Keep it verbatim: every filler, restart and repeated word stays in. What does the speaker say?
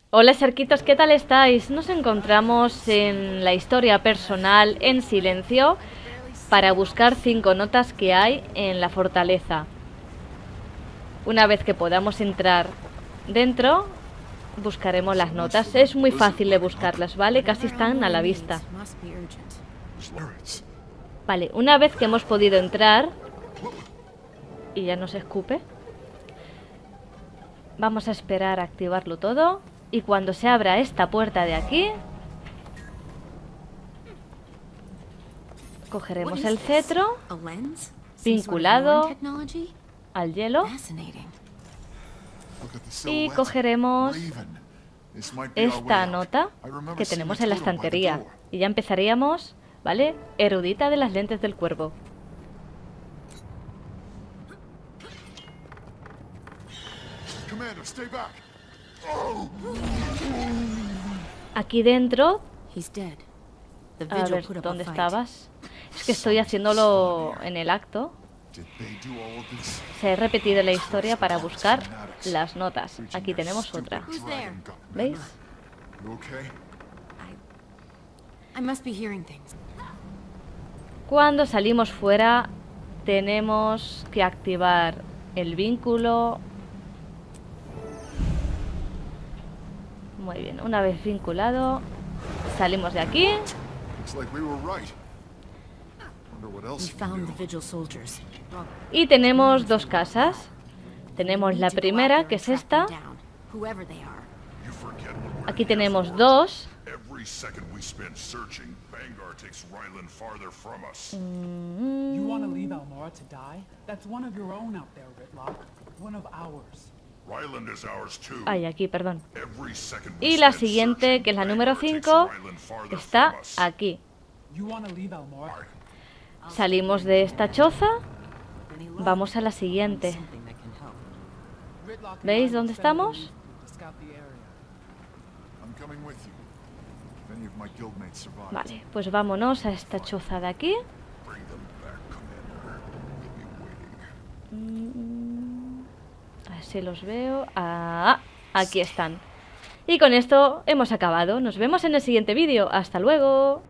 Hola cerquitos, ¿qué tal estáis? Nos encontramos en la historia personal en silencio para buscar cinco notas que hay en la fortaleza. Una vez que podamos entrar dentro, buscaremos las notas. Es muy fácil de buscarlas, ¿vale? Casi están a la vista. Vale, una vez que hemos podido entrar y ya nos escupe, vamos a esperar a activarlo todo. Y cuando se abra esta puerta de aquí, cogeremos el cetro vinculado al hielo y cogeremos esta nota que tenemos en la estantería. Y ya empezaríamos, ¿vale? Erudita de las lentes del cuervo. Aquí dentro... A ver, ¿dónde estabas? Es que estoy haciéndolo en el acto. Se ha repetido la historia para buscar las notas. Aquí tenemos otra. ¿Veis? Cuando salimos fuera, tenemos que activar el vínculo. Muy bien, una vez vinculado, salimos de aquí. Y tenemos dos casas. Tenemos la primera, que es esta. Aquí tenemos dos. Mm. Ay, aquí, perdón. Y la siguiente, que es la número cinco, está aquí. Salimos de esta choza. Vamos a la siguiente. ¿Veis dónde estamos? Vale, pues vámonos a esta choza de aquí. A ver si los veo. Ah, aquí están. Y con esto hemos acabado. Nos vemos en el siguiente vídeo. ¡Hasta luego!